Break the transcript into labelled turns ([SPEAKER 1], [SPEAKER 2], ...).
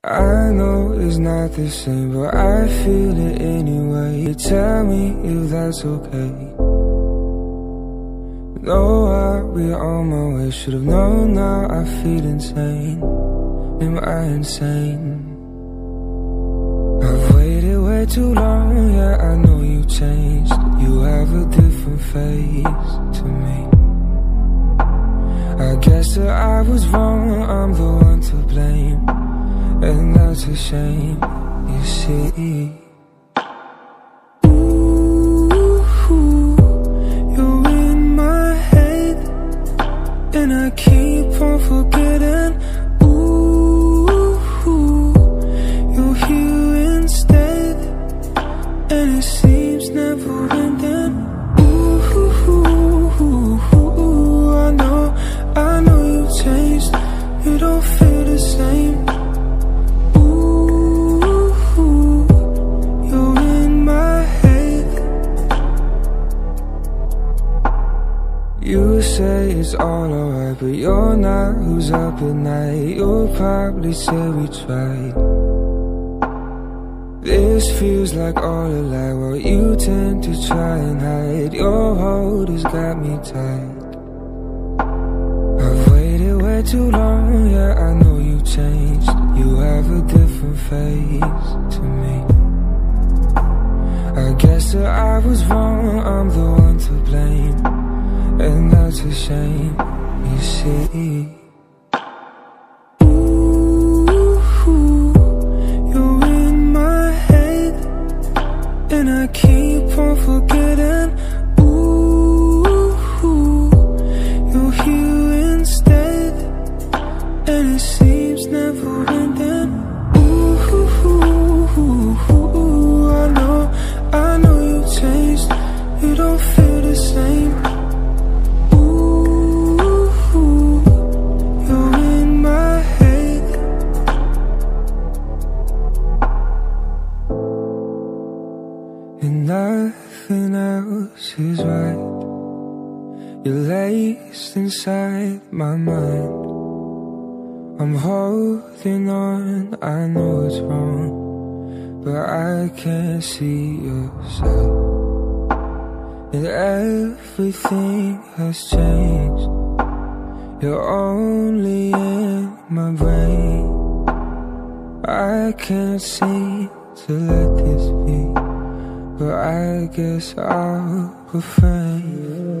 [SPEAKER 1] I know it's not the same, but I feel it anyway. Tell me if that's okay. No, I'll be on my way. Should've known, now I feel insane. Am I insane? I've waited way too long, yeah, I know you changed. You have a different face to me. I guess that I was wrong, I'm the one to blame. And that's a shame, you see. You're in my head, and I keep on forgetting. You're here instead, and it seems never ending. I know you changed, you don't feel the same. You say it's all alright, but you're not. Who's up at night? You'll probably say we tried. This feels like all a lie, while you tend to try and hide. Your hold has got me tight. I've waited way too long, yeah, I know you changed. You have a different face to me. I guess that I was wrong, I'm the one to blame. And that's a shame, you see. You're in my head, and I keep on forgetting. You're here instead, and it seems never ending. I know you changed, you don't feel the same. Nothing else is right. You're laced inside my mind. I'm holding on, I know it's wrong, but I can't see yourself. And everything has changed. You're only in my brain. I can't seem to let this be, but I guess I'll refrain.